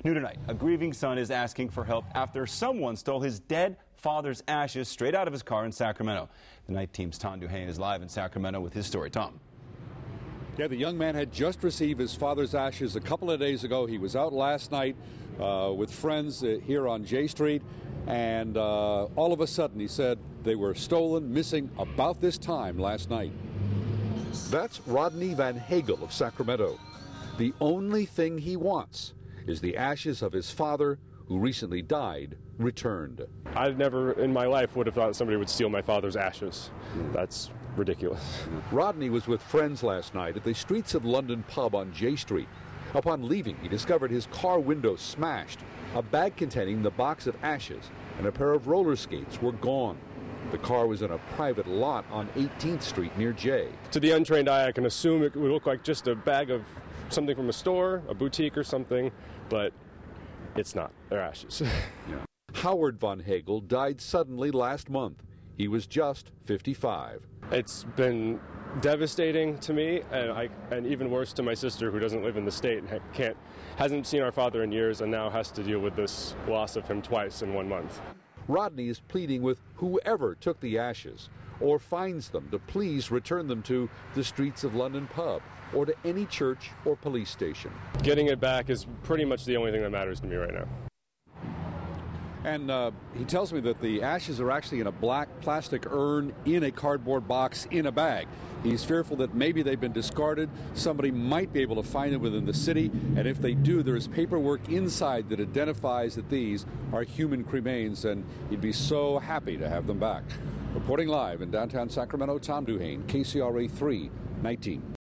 New tonight, a grieving son is asking for help after someone stole his dead father's ashes straight out of his car in Sacramento. The night team's Tom Duhane is live in Sacramento with his story. Tom. Yeah, the young man had just received his father's ashes a couple of days ago. He was out last night with friends here on J Street, and all of a sudden he said they were stolen, missing about this time last night. That's Rodney Van Haagel of Sacramento. The only thing he wants is the ashes of his father, who recently died, returned. I never in my life would have thought somebody would steal my father's ashes. That's ridiculous. Rodney was with friends last night at the Streets of London pub on J Street. Upon leaving, he discovered his car window smashed. A bag containing the box of ashes and a pair of roller skates were gone. The car was in a private lot on 18th Street near J. To the untrained eye, I can assume it would look like just a bag of something from a store, a boutique or something, but it's not. They're ashes. Yeah. Howard Van Haagel died suddenly last month. He was just 55. It's been devastating to me, and even worse to my sister, who doesn't live in the state and hasn't seen our father in years, and now has to deal with this loss of him twice in 1 month. Rodney is pleading with whoever took the ashes or finds them to please return them to the Streets of London pub or to any church or police station. Getting it back is pretty much the only thing that matters to me right now. And he tells me that the ashes are actually in a black plastic urn in a cardboard box in a bag. He's fearful that maybe they've been discarded. Somebody might be able to find them within the city, and if they do, there's paperwork inside that identifies that these are human cremains, and he'd be so happy to have them back. Reporting live in downtown Sacramento, Tom Duhane, KCRA 319.